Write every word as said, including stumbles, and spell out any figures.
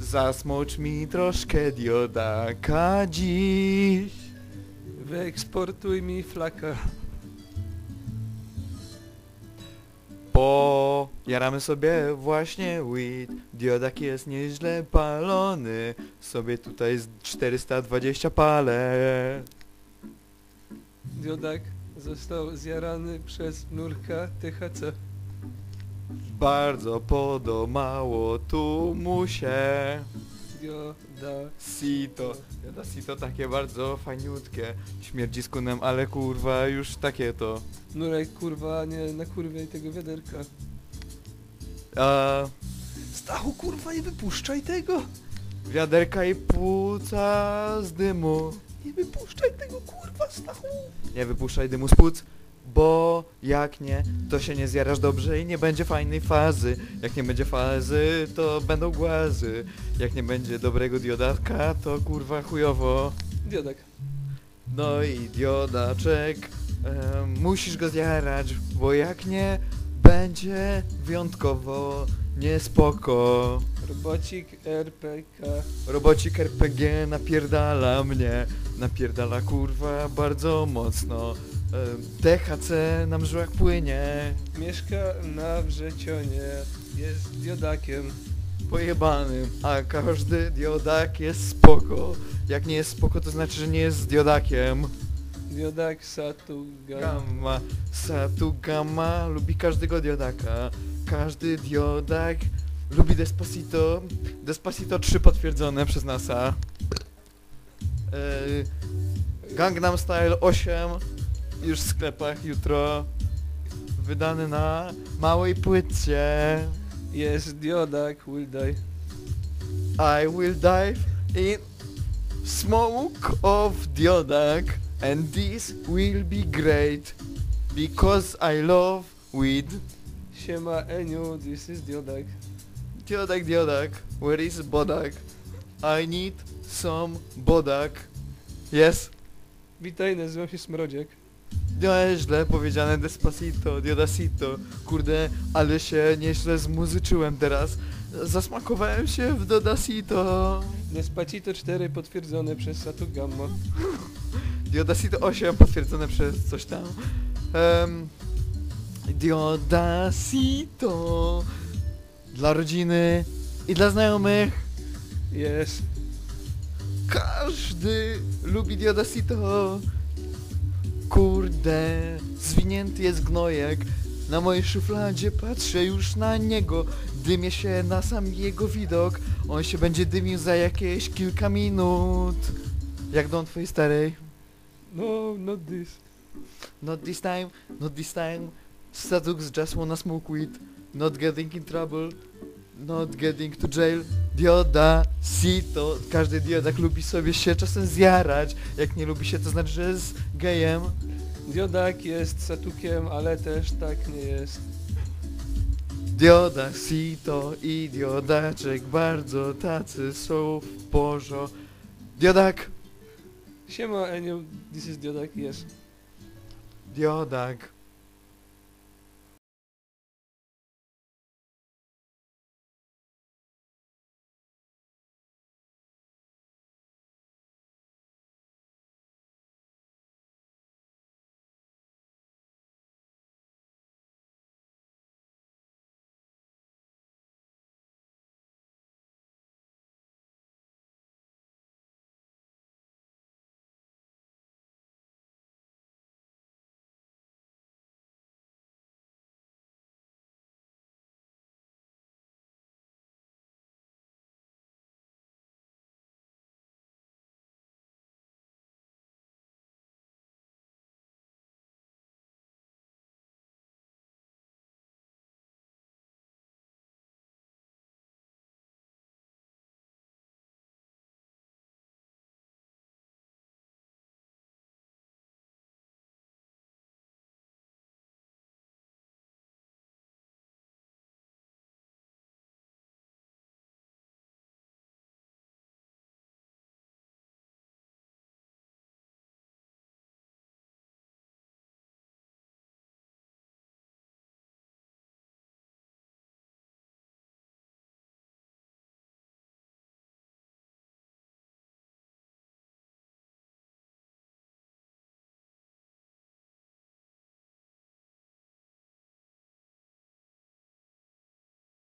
Zasmocz mi troszkę diodaka dziś. Wyeksportuj mi flaka. Bo jaramy sobie właśnie weed. Diodak jest nieźle palony. Sobie tutaj z czterysta dwadzieścia palę. Diodak został zjarany przez nurka T H C. Bardzo podobało tu mu się. Diodak. Sito. Dioda Sito takie bardzo fajniutkie. Śmierdzi z kunem, ale kurwa już takie to. Nurek, kurwa, nie nakurwiaj tego wiaderka. A Stachu, kurwa, nie wypuszczaj tego! wiaderka i płuca z dymu. Nie wypuszczaj tego, kurwa, Stachu! Nie wypuszczaj dymu z płuc, bo jak nie, to się nie zjarasz dobrze i nie będzie fajnej fazy. Jak nie będzie fazy, to będą głazy. Jak nie będzie dobrego diodatka, to kurwa chujowo. Diodak. No i diodaczek, e, musisz go zjarać, bo jak nie, będzie wyjątkowo niespoko. Robocik R P K. Robocik R P G napierdala mnie, napierdala kurwa bardzo mocno. E, T H C na mżłach płynie, Mieszka na Wrzecionie. Jest diodakiem. pojebanym, a każdy diodak jest spoko. Jak nie jest spoko, to znaczy, że nie jest diodakiem. Diodak Satuga. Gamma, Satu Gamma lubi każdego diodaka. Każdy diodak lubi Despacito. Despacito trzy potwierdzone przez NASA. Yy, Gangnam Style osiem już w sklepach jutro. Wydany na małej płycie. Jest diodak, will die. I will dive in smoke of diodak. And this will be great. Because I love weed. Siema Eniu, this is diodak. Diodak, diodak, where is bodak? I need some bodak. Yes. Witaj, nazywam się Smrodziak. No źle powiedziane Despacito, Diodacito. Kurde, ale się nieźle zmuzyczyłem teraz. Zasmakowałem się w Dodacito. Despacito cztery potwierdzone przez Satugamma. Diodacito osiem potwierdzone przez coś tam. Um, Diodacito. Dla rodziny i dla znajomych. Jest. Każdy lubi Diodacito. Kurde, zwinięty jest gnojek. Na mojej szufladzie patrzę już na niego. Dymię się na sam jego widok. On się będzie dymił za jakieś kilka minut. Jak dom twojej starej. No, not this. Not this time, not this time. Sadux just wanna smoke weed. Not getting in trouble. Not getting to jail. Diodacito. Każdy diodak lubi sobie się czasem zjarać. Jak nie lubi się, to znaczy, że jest gejem. Diodak jest Satukiem, ale też tak nie jest. Diodacito i diodaczek bardzo tacy są w porzo. Diodak. Siema Eniu, this is diodak, jest. Diodak.